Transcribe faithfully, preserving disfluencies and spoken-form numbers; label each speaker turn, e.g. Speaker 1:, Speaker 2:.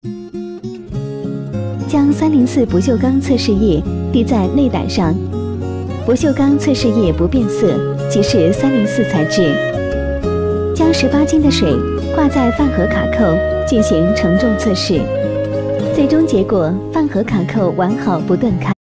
Speaker 1: 将三零四不锈钢测试液滴在内胆上，不锈钢测试液不变色，即是三零四材质。将十八斤的水挂在饭盒卡扣进行承重测试，最终结果饭盒卡扣完好不断开。